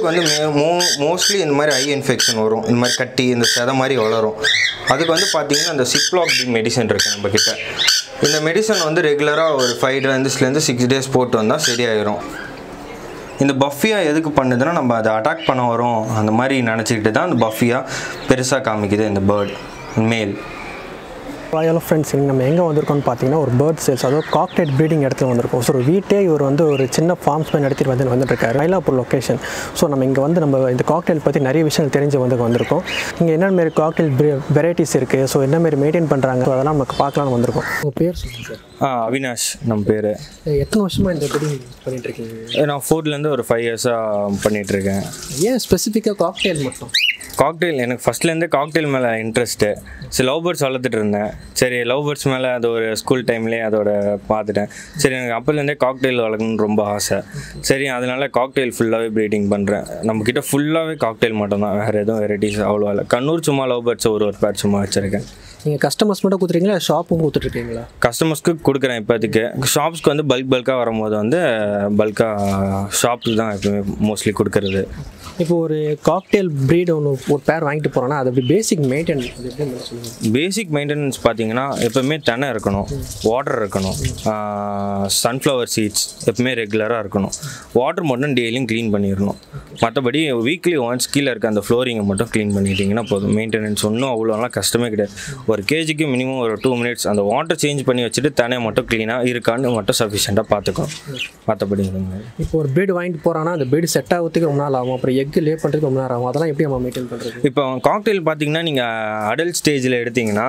வந்து மோஸ்ட்லி இந்த மாதிரி ஐ இன்ஃபெக்ஷன் வரும், இந்த மாதிரி கட்டி இந்த செதை மாதிரி வளரும். அதுக்கு வந்து பார்த்தீங்கன்னா அந்த சிப்லாக் டி மெடிசன் இருக்குது நம்மக்கிட்ட. இந்த மெடிசன் வந்து ரெகுலராக ஒரு 5 டேஸ்லேருந்து 6 டேஸ் போட்டு வந்தால் சரியாயிடும். இந்த பஃபியா எதுக்கு பண்ணுதுன்னா நம்ம அதை அட்டாக் பண்ண வரோம் அந்த மாதிரி நினச்சிக்கிட்டு தான் அந்த பஃபியா பெருசாக காமிக்குது இந்த பேர்ட் மேல். ஹலோ ஃப்ரெண்ட்ஸ், இங்கே நம்ம எங்கே வந்திருக்கோம்னு பார்த்தீங்கன்னா ஒரு பேர்ட் சேல்ஸ், அதாவது காக்டெயில் ப்ரீடிங் இடத்துல வந்திருக்கோம். ஸோ ஒரு வீட்டே இவர் வந்து ஒரு சின்ன ஃபார்ம்ஸ் மாதிரி நடத்திட்டு வந்துட்டுருக்காரு, மயிலாப்பூர் லொக்கேஷன். ஸோ நம்ம இங்கே வந்து நம்ம இந்த காக்டெயில் பற்றி நிறைய விஷயங்கள் தெரிஞ்சு வந்திருக்கோம். இங்கே என்ன மாரி காக்டெயில் வெரைட்டிஸ் இருக்குது, ஸோ என்ன மாரி மெயின்டைன் பண்ணுறாங்க, ஸோ அதெல்லாம் நமக்கு பார்க்கலான்னு வந்திருக்கோம். உங்கள் பேர் சொல்லுங்கள் சார்? அவினாஷ் நம்ம பேர். எத்தனை வருஷமாக இந்த ப்ரீடிங் பண்ணிகிட்ருக்கீங்க? நான் ஃபுட்லேருந்து ஒரு 5 இயர்ஸாக பண்ணிகிட்ருக்கேன். ஏன் ஸ்பெசிஃபிக்காக காக்டெயில் மட்டும்? காக்டெயில் எனக்கு ஃபஸ்ட்லேருந்தே காக்டெயில் மேலே இன்ட்ரெஸ்ட்டு. சரி, லவ் பேர்ட்ஸ் வளர்த்துட்டு இருந்தேன். சரி, லவ் பேர்ட்ஸ் மேலே அது ஒரு ஸ்கூல் டைம்லேயே அதோட பார்த்துட்டேன். சரி, எனக்கு அப்போலேருந்தே காக்டெயில் வளர்க்கணும்னு ரொம்ப ஆசை. சரி, அதனால் காக்டெயில் ஃபுல்லாகவே ப்ரீடிங் பண்ணுறேன். நம்மக்கிட்ட ஃபுல்லாகவே காக்டெயில் மட்டும்தான், வேறு எதுவும் வெரைட்டிஸ் அவ்வளோ இல்லை. கண்ணூர் சும்மா லவ் பேர்ட்ஸ் ஒரு பேர் சும்மா வச்சுருக்கேன். நீங்கள் கஸ்டமர்ஸ் மட்டும் கொடுத்துருக்கீங்களா, ஷாப்பும் கொடுத்துட்ருக்கீங்களா? கஸ்டமர்ஸ்க்கு கொடுக்குறேன் இப்போதைக்கு. ஷாப்ஸ்க்கு வந்து பல்காக வரும்போது வந்து பல்காக ஷாப்புக்கு தான் எப்பவுமே மோஸ்ட்லி கொடுக்குறது. இப்போ ஒரு காக்டெயில் ப்ரீட் ஒரு பேர் வாங்கிட்டு போகிறோன்னா அது அப்படி பேசிக் மெயின்டெனன்ஸ் பேசிக் மெயின்டெனன்ஸ் பார்த்தீங்கன்னா எப்போவுமே தென்னை இருக்கணும், வாட்டர் இருக்கணும், சன்ஃப்ளவர் சீட்ஸ் எப்பவுமே ரெகுலராக இருக்கணும். வாட்டர் மட்டும் டெய்லியும் க்ளீன் பண்ணிடணும். மற்றபடி வீக்லி ஒன்ஸ் கீழே இருக்க அந்த ஃப்ளோரிங்கை மட்டும் க்ளீன் பண்ணிட்டீங்கன்னா போதும். மெயின்டெனன்ஸ் ஒன்றும் அவ்வளோலாம் கஷ்டமே கிடையாது. ஒரு கேஜிக்கு மினிமம் ஒரு 2 மினிட்ஸ் அந்த வாட்டர் சேஞ்ச் பண்ணி வச்சுட்டு தனியாக மட்டும் க்ளீனாக இருக்கான்னு மட்டும் சஃபிஷியண்ட்டாக பார்த்துக்கணும். மற்றபடி இப்போ ஒரு பீடு வாங்கிட்டு போகிறான்னா அந்த பீடு செட் ஆகிறதுக்கு ரொம்ப நாள் ஆகும், அப்புறம் எக் லே பண்ணுறதுக்கு ரொம்ப நேரம் ஆகும். அதெல்லாம் எப்படி நம்ம மெயின்டைன் பண்ணுறது? இப்போ காக்டெயில் பார்த்தீங்கன்னா நீங்கள் அடல்ட் ஸ்டேஜில் எடுத்திங்கன்னா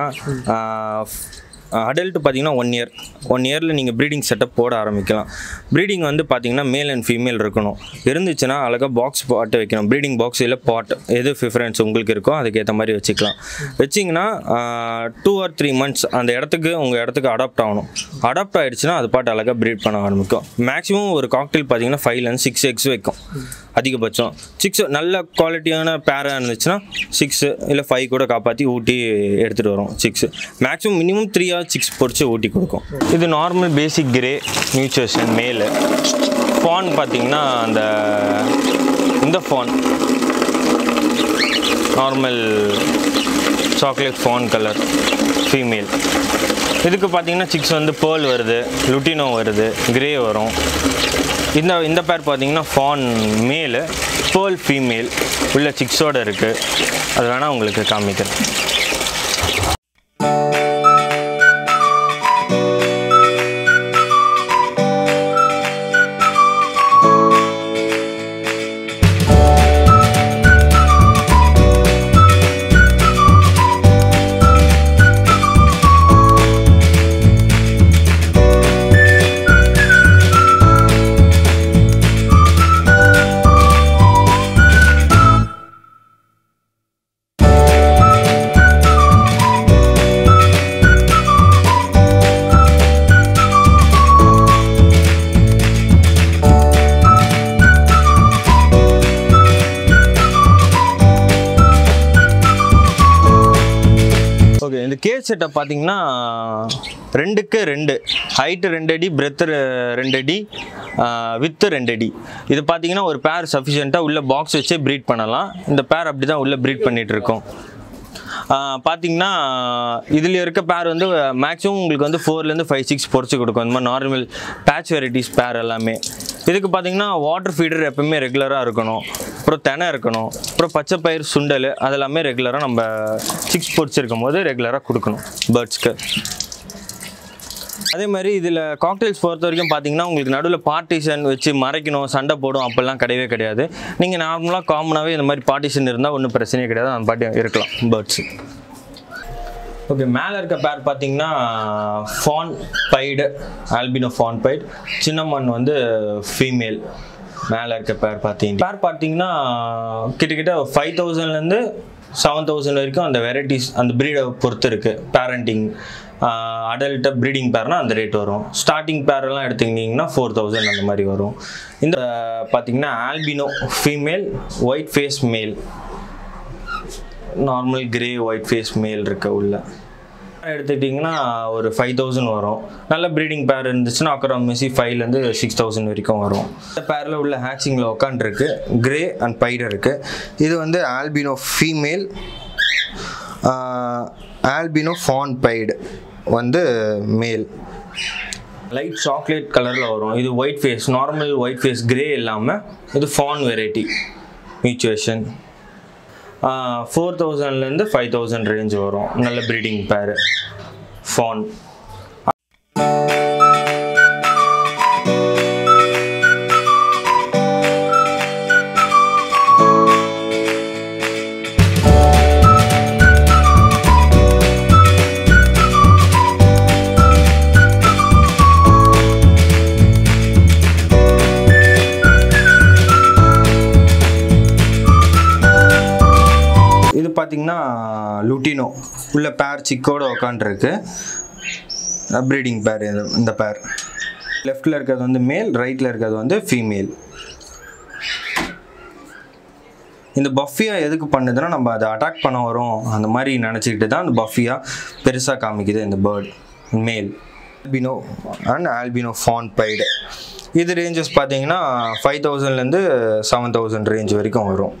அடல்ட்டு பார்த்தீங்கன்னா 1 இயர் 1 இயரில் நீங்கள் ப்ரீடிங் செட்டப் போட ஆரம்பிக்கலாம். ப்ரீடிங் வந்து பார்த்தீங்கன்னா மேல் அண்ட் ஃபீமேல் இருக்கணும். இருந்துச்சுன்னா அழகாக பாக்ஸ் பாட்டு வைக்கணும். ப்ரீடிங் பாக்ஸ் இல்லை பாட் எது ப்ரிஃபரன்ஸ் உங்களுக்கு இருக்கோ அதுக்கேற்ற மாதிரி வச்சுக்கலாம். வச்சிங்கன்னா 2 or 3 months அந்த இடத்துக்கு உங்கள் இடத்துக்கு அடாப்ட் ஆகணும். அடாப்ட் ஆகிடுச்சுன்னா அது பாட்டு அழகாக ப்ரீட் பண்ண ஆரம்பிக்கும். மேக்ஸிமம் ஒரு காக்டெயில் பார்த்தீங்கன்னா 5 to 6 eggs வைக்கும் அதிகபட்சம். 6 நல்ல குவாலிட்டியான பேராக இருந்துச்சுன்னா 6 இல்லை 5 கூட காப்பாற்றி ஊட்டி எடுத்துகிட்டு வரும். 6 மேக்ஸிமம் மினிமம் 3 or 6 பொறிச்சு ஊட்டி கொடுக்கும். இது நார்மல் பேசிக் கிரே மியூச்சுவேஷன் மேலு. ஃபான் பார்த்தீங்கன்னா இந்த fawn normal chocolate fawn colour female. இதுக்கு பார்த்தீங்கன்னா 6 வந்து பேர்ல் வருது, லுட்டினோ வருது, கிரே வரும். இந்த பேர் பார்த்தீங்கன்னா ஃபான் மேலு, பேர்ல் ஃபீமேல் உள்ள 6ஓடு இருக்குது. அது வேணால் உங்களுக்கு காமிக்கிறேன். இந்த கேஜ் செட்டப் பார்த்தீங்கன்னா 2க்கு 2 ஹைட்டு 2 அடி, பிரெத்து 2 அடி, வித்து 2 அடி. இது பார்த்தீங்கன்னா ஒரு பேர் சஃபிஷியண்ட்டாக உள்ள பாக்ஸ் வச்சே ப்ரீட் பண்ணலாம். இந்த பேர் அப்படி தான் உள்ளே ப்ரீட் பண்ணிகிட்டு இருக்கோம். பார்த்தீங்கன்னா இதில் இருக்க பேர் வந்து மேக்ஸிமம் உங்களுக்கு வந்து 4 to 5, 6 பொறிச்சு கொடுக்கும். இந்த மாதிரி நார்மல் பேட்ச் வெரைட்டிஸ் பேர் எல்லாமே. இதுக்கு பார்த்தீங்கன்னா வாட்டர் ஃபீடர் எப்பவுமே ரெகுலராக இருக்கணும், அப்புறம் தெனை இருக்கணும், அப்புறம் பச்சை பயிர் சுண்டல் அதெல்லாமே ரெகுலராக நம்ம 6 பொறிச்சிருக்கும் போது ரெகுலராக கொடுக்கணும் பேர்ட்ஸ்க்கு. அதே மாதிரி இதில் காக்டெயில்ஸ் பொறுத்த வரைக்கும் பார்த்தீங்கன்னா உங்களுக்கு நடுவில் பார்ட்டிஷன் வச்சு மறைக்கணும், சண்டை போடும் அப்படிலாம் கிடையவே கிடையாது. நீங்கள் நார்மலாக காமனாகவே இந்த மாதிரி பார்ட்டிஷன் இருந்தால் ஒன்றும் பிரச்சனையே கிடையாது, அந்த பாட்டி இருக்கலாம் பேர்ட்ஸு. ஓகே, மேலே இருக்க பேர் பார்த்தீங்கன்னா fawn pied, albino fawn pied, cinnamon வந்து ஃபீமேல். மேலே இருக்க பேர் பார்த்தீங்கன்னா கிட்டத்தட்ட 5000லேருந்து 7000 வரைக்கும் அந்த வெரைட்டிஸ் அந்த ப்ரீடை பொறுத்து இருக்குது. பேரண்டிங் அடல்ட்டாக ப்ரீடிங் பேர்னால் அந்த ரேட் வரும். ஸ்டார்டிங் பேரெல்லாம் எடுத்துக்கிட்டிங்கன்னா 4000 அந்த மாதிரி வரும். இந்த பார்த்தீங்கன்னா albino female, white face male, normal grey white face male இருக்க உள்ள. எடுத்துக்கிட்டிங்கன்னா ஒரு 5000 வரும். நல்ல ப்ரீடிங் பேர் இருந்துச்சுன்னா அக்ராமேசி 5,000 to 6,000 வரைக்கும் வரும். இந்த பேரில் உள்ள ஹேச்சிங்கில் உட்காந்துருக்கு கிரே அண்ட் பைடர் இருக்குது. இது வந்து albino female, albino fawn pied வந்து மேல். லைட் சாக்லேட் கலரில் வரும். இது white face, normal white face grey இல்லாமல் இது fawn variety mutation. 4,000 to 5,000 range வரும். நல்ல ப்ரீடிங் பேர் ஃபான். பார்த்தீங்கன்னா லுட்டினோ உள்ள பேர் சிக்கோட உட்காந்துருக்கு. ப்ரீடிங் பேர் இந்த பேர். லெஃப்டில் இருக்கிறது வந்து மேல், ரைட்டில் இருக்கிறது வந்து ஃபீமேல். இந்த பஃபியா எதுக்கு பண்ணுதுன்னா நம்ம அதை அட்டாக் பண்ண வரும் அந்த மாதிரி நினச்சிக்கிட்டு தான் அந்த பஃபியா பெருசாக காமிக்குது. இந்த bird male albino and albino fawn pied. இது ரேஞ்சஸ் பார்த்தீங்கன்னா 5,000 to 7,000 ரேஞ்ச் வரைக்கும் வரும்.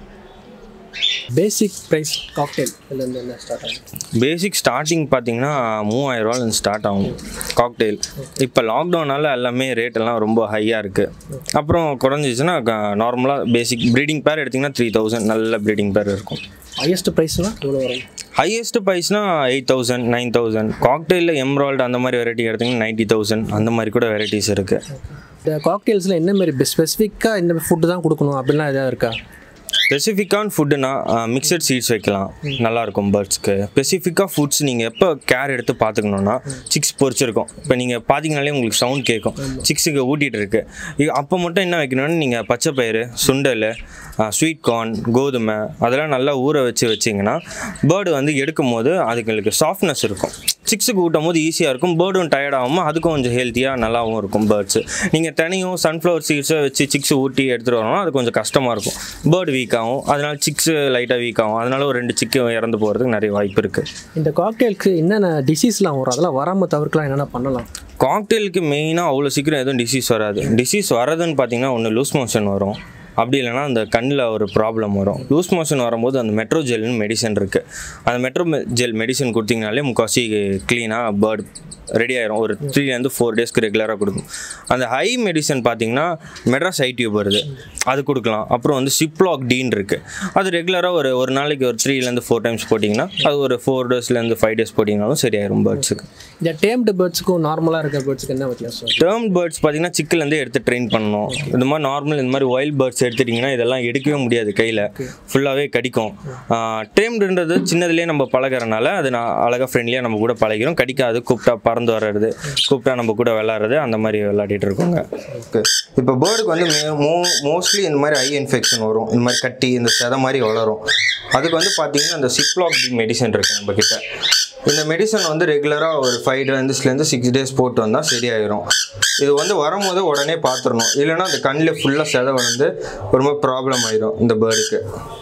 பேசிக் ப்ரைஸ் காக்டெயில் இதுலேருந்து என்ன ஸ்டார்ட் ஆகும்? பேசிக் ஸ்டார்டிங் பார்த்தீங்கன்னா 3000 ஸ்டார்ட் ஆகும் காக்டெயில். இப்போ லாக்டவுனால் எல்லாமே ரேட்டெல்லாம் ரொம்ப ஹையாக இருக்குது. அப்புறம் குறைஞ்சிச்சுன்னா நார்மலாக பேசிக் ப்ரீடிங் பேர் எடுத்திங்கன்னா 3,000 நல்ல ப்ரீடிங் பேர் இருக்கும். ஹையஸ்ட் ப்ரைஸ்னால் எவ்வளோ வரும்? ஹையஸ்ட் ப்ரைஸ்னால் 8,000 9,000. காக்டெயிலில் எம்ராய்டு அந்த மாதிரி வெரைட்டி எடுத்திங்கன்னா 90,000 அந்த மாதிரி கூட வெரைட்டிஸ் இருக்குது. இந்த காக்டெயில்ஸில் என்ன மாதிரி ஸ்பெசிஃபிக்காக இந்த ஃபுட்டு தான் கொடுக்கணும் அப்படின்லாம் எதாவது இருக்கா? ஸ்பெசிஃபிக்கான ஃபுட்டுனா மிக்சட் சீட்ஸ் வைக்கலாம், நல்லாயிருக்கும் பேர்ட்ஸ்க்கு. ஸ்பெசிஃபிக்காக ஃபுட்ஸ் நீங்கள் எப்போ கேர் எடுத்து பார்த்துக்கணுன்னா சிக்ஸ் பொரிச்சிருக்கும். இப்போ நீங்கள் பார்த்தீங்கனாலே உங்களுக்கு சவுண்ட் கேட்கும், சிக்ஸுக்கு ஊட்டிகிட்டு இருக்கு. அப்போ மட்டும் என்ன வைக்கணும்னு நீங்கள் பச்சை பயிறு, சுண்டல், ஸ்வீட் கார்ன், கோதுமை அதெல்லாம் நல்லா ஊற வச்சிங்கன்னா பேர்டு வந்து எடுக்கும் போது அதுங்களுக்கு சாஃப்ட்னஸ் இருக்கும். சிக்ஸுக்கு ஊட்டும் போது ஈஸியாக இருக்கும். பேர்டும் டயர்ட் ஆகாமல் அதுக்கும் கொஞ்சம் ஹெல்த்தியாக நல்லாவும் இருக்கும் பேர்ட்ஸு. நீங்கள் தனியும் சன்ஃப்ளவர் சீட்ஸை வச்சு சிக்ஸ் ஊட்டி எடுத்துகிட்டு வரணும்னா அது கொஞ்சம் கஷ்டமாக இருக்கும். பேர்டு வீக் ஆகும், அதனால் சிக்ஸு லைட்டாக வீக் ஆகும். அதனால ஒரு 2 சிக்கு இறந்து போகிறதுக்கு நிறைய வாய்ப்பு இருக்குது. இந்த காக்டெயிலுக்கு என்னென்ன டிசீஸ்லாம் வரும், அதெல்லாம் வராமல் தவிர்க்கலாம் என்னென்ன பண்ணலாம்? காக்டெயிலுக்கு மெயினாக அவ்வளோ சீக்கிரம் எதுவும் டிசீஸ் வராது. டிசீஸ் வரதுன்னு பார்த்தீங்கன்னா ஒன்று லூஸ் மோஷன் வரும், அப்படி இல்லைனா அந்த கண்ணில் ஒரு ப்ராப்ளம் வரும். லூஸ் மோஷன் வரும்போது அந்த மெட்ரோ ஜெல்னு மெடிசன் இருக்குது. அந்த மெட்ரோ ஜெல் மெடிசன் கொடுத்தீங்கனாலே முக்கால்வாசி க்ளீனாக பேர்டு ரெடி ஆயிரும். ஒரு 3 to 4 டேஸ்க்கு ரெகுலராக கொடுக்கும். அந்த ஹை மெடிசன் பார்த்தீங்கன்னா மெட்ராஸ் ஐ டியூப் வருது, அது கொடுக்கலாம். அப்புறம் வந்து சிப்லாக் டீன் இருக்குது, அது ரெகுலராக ஒரு நாளைக்கு ஒரு 3 to 4 டைம்ஸ் போட்டிங்கன்னா அது ஒரு 4 days to 5 days போட்டிங்கனாலும் சரியாயிரும் பேர்ட்ஸுக்கு. இந்த டேம்டு பேர்ட்ஸுக்கும் நார்மலாக இருக்க பேர்ட்ஸுக்கு என்ன வித்தியாசம்? டேர்ம்டு பேர்ட்ஸ் பார்த்தீங்கன்னா சிக்கிலேருந்து எடுத்து ட்ரெயின் பண்ணணும். இந்த மாதிரி நார்மல் இந்த மாதிரி வைல்ட் பேர்ட்ஸ் எடுத்துட்டிங்கன்னா இதெல்லாம் எடுக்கவே முடியாது, கையில் ஃபுல்லாகவே கடிக்கும். டேம்டுன்றது சின்னதுலேயே நம்ம பழகிறனால அது அழகாக ஃப்ரெண்ட்லியாக நம்ம கூட பழகிறோம், கடிக்காது. கூப்பிட்டா பறந்து வர்றது, கூப்பிட்டா நம்ம கூட விளாட்றது, அந்த மாதிரி விளையாடிட்டு இருக்கோங்க. ஓகே, இப்போ பேர்டுக்கு வந்து மோஸ்ட்லி இந்த மாதிரி ஐ இன்ஃபெக்ஷன் வரும், இந்த மாதிரி கட்டி இந்த செதை மாதிரி வளரும். அதுக்கு வந்து பார்த்தீங்கன்னா அந்த சிப்லாக் டி மெடிசன் இருக்குது நம்மக்கிட்ட. இந்த மெடிசன் வந்து ரெகுலராக ஒரு 5 days to 6 days போட்டு வந்தால் சரியாயிரும். இது வந்து வரும்போது உடனே பார்த்துடணும், இல்லைன்னா அந்த கண்ணில் ஃபுல்லாக செதை வந்து ரொம்ப ப்ராப்ளம் ஆயிடும் இந்த பேர்டுக்கு.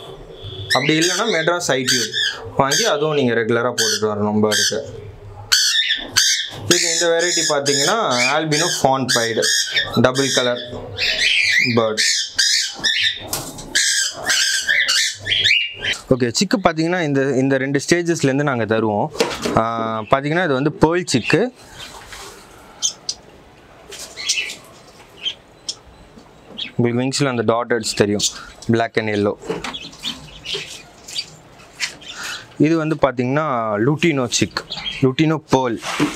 அப்படி இல்லைன்னா மெட்ராஸ் ஐ டியூப் வாங்கி அதுவும் நீங்கள் ரெகுலராக போட்டுட்டு வரணும் பேர்டுக்கு. இது இந்த வெரைட்டி பார்த்தீங்கன்னா albino fawn pied double colour bird. Okay, chick பார்த்தீங்கன்னா இந்த 2 ஸ்டேஜஸ்லேருந்து நாங்கள் தருவோம். பார்த்தீங்கன்னா இது வந்து பேர்ல் சிக்கு. உங்களுக்கு விங்ஸில் அந்த டாட்டர்ஸ் தெரியும், பிளாக் அண்ட் எல்லோ. இது வந்து பார்த்தீங்கன்னா lutino chick, lutino pearl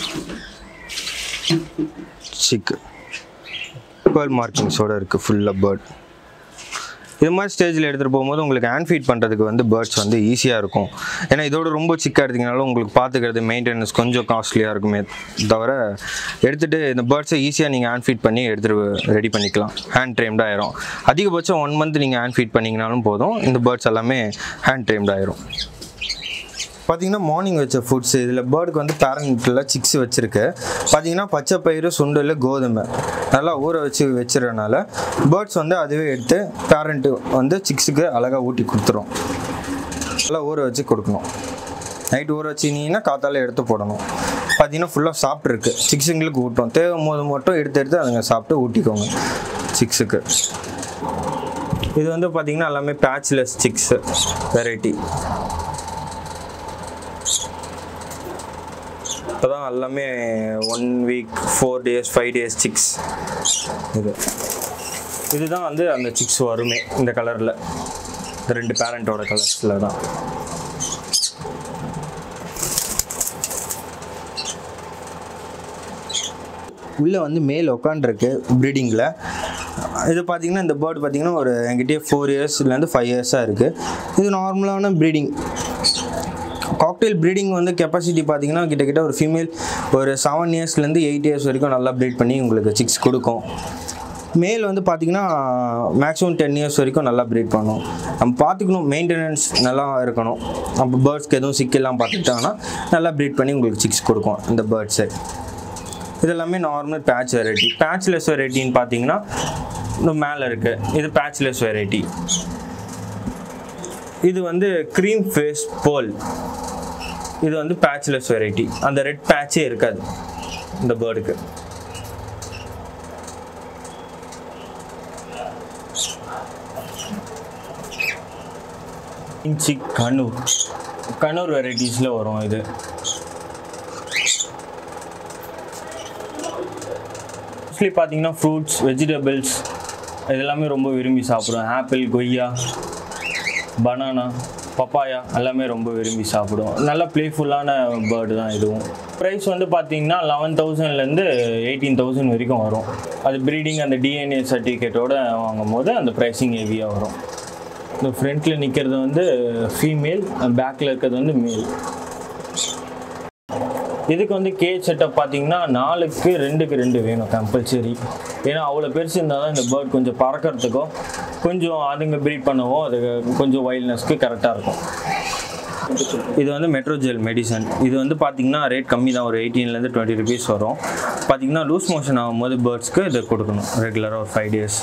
chick. Pearl மார்க்கிங்ஸோடு இருக்குது ஃபுல்லாக பேர்ட். இது மாதிரி ஸ்டேஜில் எடுத்துகிட்டு போகும்போது உங்களுக்கு ஹேண்ட் ஃபீட் பண்ணுறதுக்கு வந்து பேர்ட்ஸ் வந்து ஈஸியாக இருக்கும். ஏன்னா இதோட ரொம்ப சிக்காக எடுத்திங்கனாலும் உங்களுக்கு பார்த்துக்கிறது மெயின்டெனன்ஸ் கொஞ்சம் காஸ்ட்லியாக இருக்குமே தவிர, எடுத்துகிட்டு இந்த பேர்ட்ஸை ஈஸியாக நீங்கள் ஹேண்ட் ஃபீட் பண்ணி எடுத்துகிட்டு ரெடி பண்ணிக்கலாம். ஹேண்ட் ட்ரெயிம்டாக ஆயிரும். அதிகபட்சம் 1 month நீங்கள் ஹேண்ட் ஃபீட் பண்ணிங்கனாலும் போதும், இந்த பேர்ட்ஸ் எல்லாமே ஹேண்ட் ட்ரெயிம்டாக ஆயிரும். பார்த்தீங்கன்னா மார்னிங் வச்ச ஃபுட்ஸ் இதில் பேர்டுக்கு வந்து பேரண்ட்டில் சிக்ஸ் வச்சுருக்கு. பார்த்தீங்கன்னா பச்சை பயிறு, சுண்டல், கோதுமை நல்லா ஊற வச்சுறதுனால பேர்ட்ஸ் வந்து அதுவே எடுத்து பேரண்ட்டு வந்து சிக்ஸுக்கு அழகாக ஊட்டி கொடுத்துரும். நல்லா ஊற வச்சு கொடுக்கணும். நைட் ஊற வச்சிங்கன்னா காத்தால எடுத்து போடணும். பார்த்தீங்கன்னா ஃபுல்லாக சாப்பிட்ருக்கு. சிக்ஸுங்களுக்கு ஊட்டும். தேவையும் போது மட்டும் எடுத்து அதுங்க சாப்பிட்டு ஊட்டிக்கோங்க சிக்ஸுக்கு. இது வந்து பார்த்தீங்கன்னா எல்லாமே பேட்ச்லெஸ் சிக்ஸு வெரைட்டி. இப்போ தான் எல்லாமே 1 வீக் 4 days 5 days சிக்ஸ். இதுதான் வந்து அந்த சிக்ஸ் வருமே இந்த கலரில், இந்த 2 பேரண்ட்டோட கலர்ஸில் தான். உள்ளே வந்து மேல் உட்காண்டிருக்கு ப்ரீடிங்கில். இது பார்த்திங்கன்னா இந்த பேர்டு பார்த்திங்கன்னா ஒரு என்கிட்டயே 4 yearsலேருந்து 5 yearsஸாக இருக்குது. இது நார்மலான ப்ரீடிங். காக்டெயில் ப்ரீடிங் வந்து கெப்பாசிட்டி பார்த்திங்கன்னா கிட்டத்தட்ட ஒரு ஃபீமேல் ஒரு 7 yearsலேருந்து 8 years வரைக்கும் நல்லா ப்ரீட் பண்ணி உங்களுக்கு சிக்ஸ் கொடுக்கும். மேல் வந்து பார்த்திங்கன்னா மேக்ஸிமம் 10 years வரைக்கும் நல்லா ப்ரீட் பண்ணும். நம்ம பார்த்துக்கணும், மெயின்டெனன்ஸ் நல்லா இருக்கணும். நம்ம பேர்ட்ஸ்க்கு எதுவும் சிக்கலாம் பார்த்துக்கிட்டாங்கன்னா நல்லா ப்ரீட் பண்ணி உங்களுக்கு சிக்ஸ் கொடுக்கும் இந்த பேர்ட்ஸை. இதெல்லாமே நார்மல் பேட்ச் வெரைட்டி. பேட்ச்லெஸ் வெரைட்டின்னு பார்த்தீங்கன்னா இன்னும் மேலே இருக்குது. இது பேட்ச்லெஸ் வெரைட்டி. இது வந்து க்ரீம் ஃபேஸ் போல். இது வந்து பேட்ச்லெஸ் வெரைட்டி. அந்த ரெட் பேட்சே இருக்காது இந்த பேர்டுக்கு. இன்ச்சி கனூர் வெரைட்டிஸில் வரும். இது மோஸ்ட்லி பார்த்தீங்கன்னா ஃப்ரூட்ஸ், வெஜிடபிள்ஸ் இதெல்லாமே ரொம்ப விரும்பி சாப்பிடும். ஆப்பிள், கொய்யா, பனானா, பப்பாயா எல்லாமே ரொம்ப விரும்பி சாப்பிடும். நல்ல ப்ளேஃபுல்லான பேர்டு தான் இதுவும். ப்ரைஸ் வந்து பார்த்தீங்கன்னா 11,000லேருந்து 18,000 வரைக்கும் வரும். அது ப்ரீடிங் அந்த டிஎன்ஏ சர்டிஃபிகேட்டோடு வாங்கும் போது அந்த ப்ரைஸிங் ஹெவியாக வரும். இந்த ஃப்ரண்ட்டில் நிற்கிறது வந்து ஃபீமேல், பேக்கில் இருக்கிறது வந்து மேல். இதுக்கு வந்து கேஜ் செட்டப் பார்த்தீங்கன்னா 4க்கு 2க்கு 2 வேணும் கம்பல்சரி. ஏன்னா அவ்வளோ பெருசு இருந்தால் தான் இந்த பேர்ட் கொஞ்சம் பறக்கிறதுக்கும் கொஞ்சம் அதுங்க ப்ரீட் பண்ணவும் அது கொஞ்சம் வைல்ட்னஸ்க்கு கரெக்டாக இருக்கும். இது வந்து மெட்ரோஜெல் மெடிசன். இது வந்து பார்த்திங்கன்னா ரேட் கம்மி தான், ஒரு 18லேருந்து 20 rupees வரும். பார்த்திங்கன்னா லூஸ் மோஷன் ஆகும்போது பேர்ட்ஸ்க்கு இதை கொடுக்கணும் ரெகுலராக ஒரு 5 days.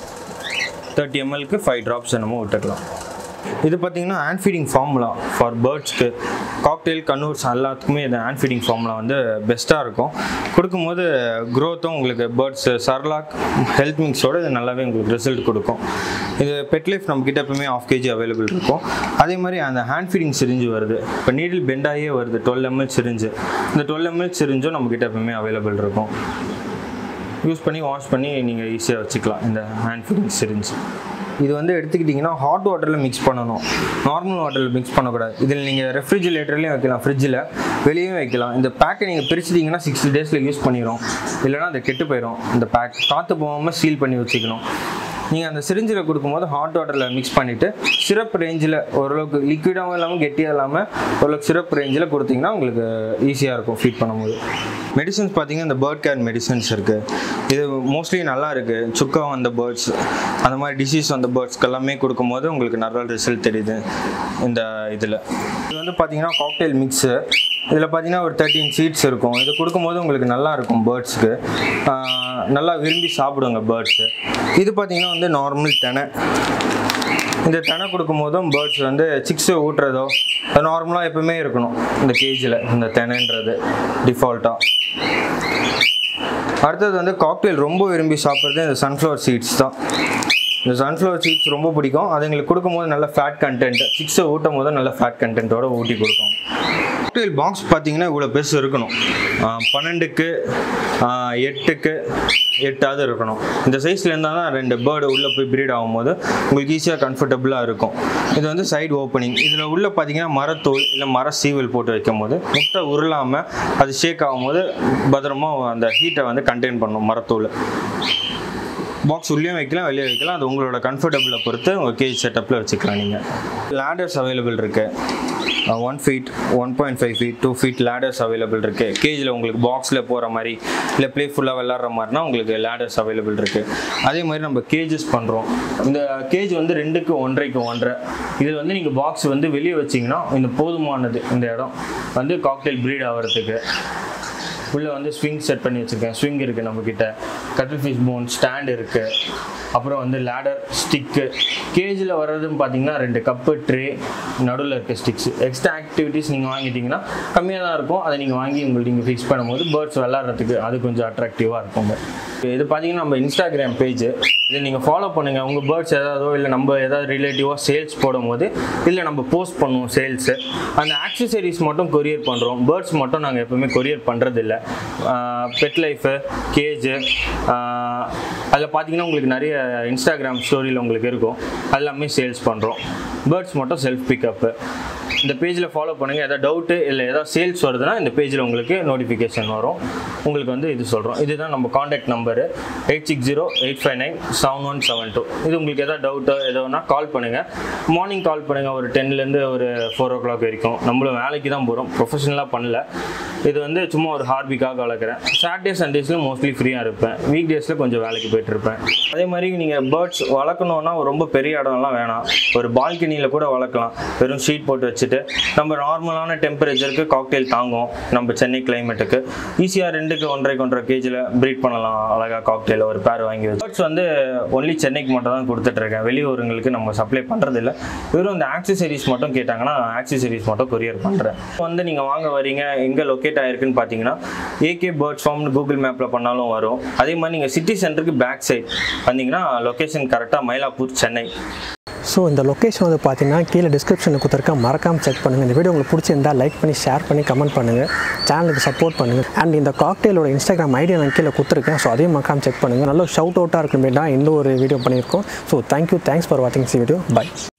30 mlக்கு 5 drops என்னமோ விட்டுக்கலாம். இது பார்த்திங்கன்னா ஹேண்ட் ஃபீடிங் ஃபார்முலா ஃபார் பேர்ட்ஸ்க்கு. காக்டெயில், கனூர்ஸ் எல்லாத்துக்குமே இது ஹேண்ட் ஃபீடிங் ஃபார்முலா வந்து பெஸ்ட்டாக இருக்கும். கொடுக்கும்போது க்ரோத்தும் உங்களுக்கு பேர்ட்ஸ் சர்லாக் ஹெல்த் மிக்ஸோடு இது நல்லாவே உங்களுக்கு ரிசல்ட் கொடுக்கும். இது பெட் லைஃப் நம்மக்கிட்ட எப்பவுமே 1/2 kg அவைலபிள் இருக்கும். அதே மாதிரி அந்த ஹேண்ட் ஃபீடிங் சிரிஞ்சு வருது. இப்போ நீடில் பெண்டாகியே வருது 12 ml சிரிஞ்சு. இந்த 12 ml சிரிஞ்சும் நம்மக்கிட்ட எப்பவுமே அவைலபிள் இருக்கும். யூஸ் பண்ணி வாஷ் பண்ணி நீங்கள் ஈஸியாக வச்சுக்கலாம் இந்த ஹேண்ட் ஃபீடிங் சிரிஞ்சு. இது வந்து எடுத்துக்கிட்டிங்கன்னா ஹாட் வாட்டரில் மிக்ஸ் பண்ணணும், நார்மல் வாட்டரில் மிக்ஸ் பண்ணக்கூடாது. இதில் நீங்கள் ரெஃப்ரிஜிரேட்டர்லேயும் வைக்கலாம், ஃப்ரிட்ஜில் வெளியும் வைக்கலாம். இந்த பேக்கை நீங்கள் பிரிச்சிட்டிங்கன்னா 60 daysல யூஸ் பண்ணிடும், இல்லைனா அது கெட்டு போயிடும். இந்த பேக் காற்று போகாமல் சீல் பண்ணி வச்சுக்கணும். நீங்கள் அந்த சிரிஞ்சில் கொடுக்கும்போது ஹாட் வாட்டரில் மிக்ஸ் பண்ணிவிட்டு சிரப் ரேஞ்சில் ஓரளவுக்கு லிக்விடாகவும் இல்லாமல் கெட்டியாக இல்லாமல் ஓரளவுக்கு சிரப் ரேஞ்சில் கொடுத்தீங்கன்னா உங்களுக்கு ஈஸியாக இருக்கும் ஃபீட் பண்ணும்போது. மெடிசன்ஸ் பார்த்தீங்கன்னா இந்த பேர்ட் கேர் மெடிசன்ஸ் இருக்குது. இது மோஸ்ட்லி நல்லா இருக்குது. சுக்கா வந்த பேர்ட்ஸ், அந்த மாதிரி டிசீஸ் வந்த பேர்ட்ஸ்க்கு எல்லாமே கொடுக்கும்போது உங்களுக்கு நல்ல ரிசல்ட் தெரியுது இந்த இதில். இது வந்து பார்த்தீங்கன்னா காக்டெயில் மிக்ஸு. இதில் பார்த்தீங்கன்னா ஒரு 13 seeds இருக்கும். இது கொடுக்கும்போது உங்களுக்கு நல்லா இருக்கும் பேர்ட்ஸ்க்கு, நல்லா விரும்பி சாப்பிடுங்க பேர்ட்ஸு. இது பார்த்தீங்கன்னா வந்து நார்மல் தெனை. இந்த தெனை கொடுக்கும்போதும் பேர்ட்ஸ் வந்து சிக்ஸு ஊட்டுறதோ அது நார்மலாக எப்பவுமே இருக்கணும் இந்த கேஜில், இந்த தெனைன்றது டிஃபால்ட்டாக. அடுத்தது வந்து காக்டெயில் ரொம்ப விரும்பி சாப்பிட்றது இந்த சன்ஃப்ளவர் சீட்ஸ் தான். இந்த சன்ஃப்ளவர் சீட்ஸ் ரொம்ப பிடிக்கும். அது எங்களுக்கு கொடுக்கும்போது நல்ல ஃபேட் கண்டென்ட், சிக்ஸை ஊட்டும் போது நல்ல ஃபேட் கண்டென்ட்டோட ஊட்டி கொடுக்கும். காக்டெயில் பாக்ஸ் பார்த்தீங்கன்னா இவ்வளோ பெருசு இருக்கணும். 12க்கு 8க்கு 8 இருக்கணும். இந்த சைஸில் இருந்தால் தான் 2 பேர்டு உள்ளே போய் ப்ரீட் ஆகும்போது உங்களுக்கு ஈஸியாக கம்ஃபர்டபுளாக இருக்கும். இது வந்து சைடு ஓப்பனிங். இதில் உள்ளே பார்த்தீங்கன்னா மரத்தூள் இல்லை மர சீவல் போட்டு வைக்கும் போது முட்டை உருளாமல் அது ஷேக் ஆகும்போது பத்திரமாக அந்த ஹீட்டை வந்து கண்டெயின் பண்ணும் மரத்தூள். பாக்ஸ் உள்ளேயும் வைக்கலாம், வெளியே வைக்கலாம். அது உங்களோட கம்ஃபர்டபுளை பொறுத்து உங்கள் கேஜ் செட்டப்பில் வச்சுக்கலாம். நீங்கள் லேடர்ஸ் அவைலபிள் இருக்குது. 1 feet, 1.5 feet, 2 feet ladders available இருக்குது. கேஜில் உங்களுக்கு பாக்ஸில் போகிற மாதிரி இல்லை ப்ளேஃபுல்லாக விளாட்ற மாதிரினா உங்களுக்கு லேடர்ஸ் அவைலபிள் இருக்குது. அதே மாதிரி நம்ம கேஜஸ் பண்ணுறோம். இந்த கேஜ் வந்து 2க்கு 1.5க்கு 1.5. இதில் வந்து நீங்கள் பாக்ஸ் வந்து வெளியே வச்சிங்கன்னா இந்த போதுமானது இந்த இடம் வந்து காக்டெயில் ப்ரீட் ஆகிறதுக்கு. உள்ளே வந்து ஸ்விங் செட் பண்ணி வச்சுருக்கேன். ஸ்விங் இருக்குது நம்மக்கிட்ட, கட்டில் ஃபிஷ் போன் ஸ்டாண்ட் இருக்குது, அப்புறம் வந்து லேடர், ஸ்டிக்கு. கேஜில் வர்றதுன்னு பார்த்தீங்கன்னா 2 கப்பு, ட்ரே, நடுவில் இருக்க ஸ்டிக்ஸ். எக்ஸ்ட்ரா ஆக்டிவிட்டீஸ் நீங்கள் வாங்கிட்டீங்கன்னா கம்மியாக தான் இருக்கும். அதை நீங்கள் வாங்கி உங்களுக்கு நீங்கள் ஃபிக்ஸ் பண்ணும்போது பேர்ட்ஸ் விளாட்றதுக்கு அது கொஞ்சம் அட்ராக்டிவாக இருக்குங்க. இது பார்த்தீங்கன்னா நம்ம இன்ஸ்டாகிராம் பேஜ், இதை நீங்கள் ஃபாலோ பண்ணுங்கள். உங்கள் பேர்ட்ஸ் ஏதாவதோ இல்லை நம்ம ஏதாவது ரிலேட்டிவாக சேல்ஸ் போடும்போது இல்லை நம்ம போஸ்ட் பண்ணுவோம் சேல்ஸு. அந்த ஆக்சசரிஸ் மட்டும் கொரியர் பண்ணுறோம், பேர்ட்ஸ் மட்டும் நாங்கள் எப்போவுமே கொரியர் பண்ணுறதில்ல. பெட் லைஃபு, கேஜு, அதில் பார்த்தீங்கன்னா உங்களுக்கு நிறைய இன்ஸ்டாகிராம் ஸ்டோரியில் உங்களுக்கு இருக்கும், எல்லாமே சேல்ஸ் பண்ணுறோம். பேர்ட்ஸ் மட்டும் செல்ஃப் பிக்கப்பு. இந்த பேஜில் ஃபாலோ பண்ணுங்கள். எதாவது டவுட்டு இல்லை ஏதாவது சேல்ஸ் வருதுன்னா இந்த பேஜில் உங்களுக்கு நோட்டிஃபிகேஷன் வரும். உங்களுக்கு வந்து இது சொல்கிறோம். இதுதான் நம்ம காண்டாக்ட் நம்பரு 8608597172. இது உங்களுக்கு எதாவது டவுட்டோ எதோனா கால் பண்ணுங்கள். மார்னிங் கால் பண்ணுங்கள், ஒரு 10லேருந்து ஒரு 4 o'clock வரைக்கும். நம்மளும் வேலைக்கு தான் போகிறோம், ப்ரொஃபஷனலாக பண்ணல. இது வந்து சும்மா ஒரு ஹார்பிக்காக வளர்க்குறேன். சாட்டர்டே சண்டேஸில் மோஸ்ட்லி ஃப்ரீயாக இருப்பேன், வீக் டேஸில் கொஞ்சம் வேலைக்கு போய்ட்டுருப்பேன். அதே மாதிரி நீங்கள் பேர்ட்ஸ் வளர்க்கணுன்னா ரொம்ப பெரிய இடம்லாம் வேணாம், ஒரு பால்கனியில் கூட வளர்க்கலாம். வெறும் ஷீட் போட்டு வச்சுட்டு நம்ம நார்மலான டெம்பரேச்சருக்கு காக்டெயில் தாங்கும். நம்ம சென்னை கிளைமேட்டுக்கு ஈஸியாக 2க்கு 1.5 kg ப்ரீட் பண்ணலாம் அழகாக காக்டெயில் ஒரு பேர் வாங்கி வச்சு. பேர்ட்ஸ் வந்து ஒன்லி சென்னைக்கு மட்டும் தான் கொடுத்துட்ருக்கேன், வெளியூருங்களுக்கு நம்ம சப்ளை பண்ணுறதில்ல. வெறும் இந்த ஆக்சசரிஸ் மட்டும் கேட்டாங்கன்னா ஆக்சசரிஸ் மட்டும் கொரியர் பண்ணுறேன். வந்து நீங்கள் வாங்க வரீங்க, எங்கே லொக்கேட் ஆகிருக்குன்னு பார்த்தீங்கன்னா ஏகே பேர்ட்ஸ் ஃபார்ம்னு கூகுள் மேப்பில் பண்ணாலும் வரும். அதே மாதிரி நீங்கள் சிட்டி சென்டருக்கு பேக் சைட் வந்தீங்கன்னா லொக்கேஷன் கரெக்டாக மயிலாப்பூர், சென்னை. ஸோ இந்த லொக்கேஷன் வந்து பார்த்தீங்கன்னா கீழே டிஸ்கிரிப்ஷனில் கொடுத்துருக்கேன், மறக்காமல் செக் பண்ணுங்கள். இந்த வீடியோ உங்களுக்கு பிடிச்சிருந்தால் லைக் பண்ணி ஷேர் பண்ணி கமெண்ட் பண்ணுங்கள், சேனலுக்கு சப்போர்ட் பண்ணுங்கள். அண்ட் இந்த காக்டெயிலோட இன்ஸ்டாகிராம் ஐடியா நான் கீழே கொடுத்துருக்கேன், ஸோ அதையும் மறக்காமல் செக் பண்ணுங்கள். நல்ல ஷவுட் அவுட்டாக இருக்குமே தான் இந்த ஒரு வீடியோ பண்ணியிருக்கோம். ஸோ தேங்க்யூ, தேங்க்ஸ் ஃபார் வாட்சிங் திஸ் வீடியோ. பை.